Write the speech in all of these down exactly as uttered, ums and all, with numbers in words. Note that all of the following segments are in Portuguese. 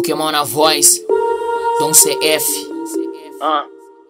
Pokémon na voz, Dom C F. Ah.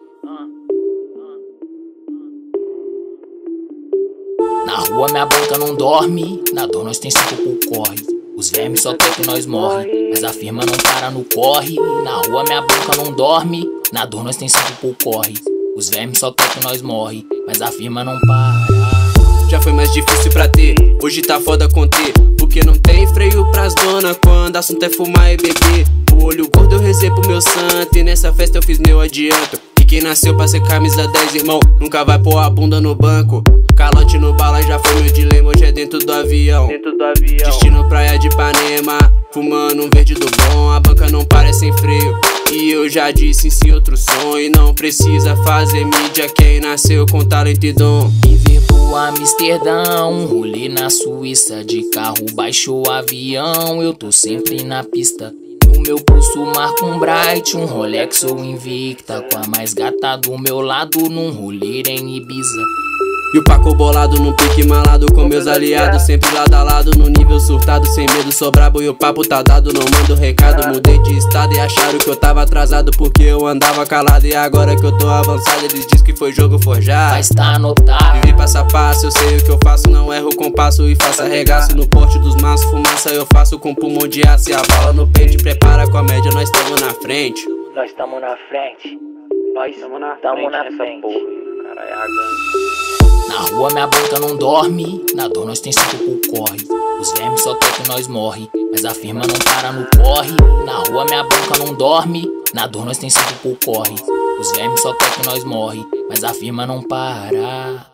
Na rua minha banca não dorme, na dor nós tem cinco por corre. Os vermes só quer que nós morre, mas a firma não para no corre. Na rua minha banca não dorme, na dor nós tem cinco por corre. Os vermes só quer que nós morre, mas a firma não para. Já foi mais difícil pra ter, hoje tá foda conter, porque não tem freio pras dona quando assunto é fumar e beber. O olho gordo eu recebo meu santo, e nessa festa eu fiz meu adianto. E quem nasceu pra ser camisa dez, irmão, nunca vai pôr a bunda no banco. Calote no bala já foi meu dilema, hoje é dentro do avião. Dentro do avião. Destino praia de Ipanema, fumando um verde do bom. A banca não para é sem freio, e eu já disse sim outro som. E não precisa fazer mídia quem nasceu com talento e dom. Viver pro Amsterdã, um rolê na Suíça. De carro baixo avião, eu tô sempre na pista. No meu pulso marca um Bright, um Rolex ou Invicta. Com a mais gata do meu lado, num rolê em Ibiza. E o Paco bolado num pique malado com meus aliados, sempre lado a lado no nível surtado, sem medo, sou brabo e o papo tá dado, não mando recado. Mudei de estado e acharam que eu tava atrasado porque eu andava calado. E agora que eu tô avançado eles dizem que foi jogo forjado. Mas tá anotado. Vivi passo a passo, eu sei o que eu faço, não erro o compasso e faço arregaço. No porte dos maços, fumaça eu faço com pulmão de aço. E a bala no peito, prepara com a média, nós tamo na frente. Nós tamo na frente. Nós tamo na tamo frente nessa porra. Caralho, é a gangue. Na rua minha banca não dorme, na dor nós tem cinco por corre. Os vermes só quer que nós morre, mas a firma não para no corre. Na rua minha banca não dorme, na dor nós tem cinco por corre. Os vermes só quer que nós morre, mas a firma não para.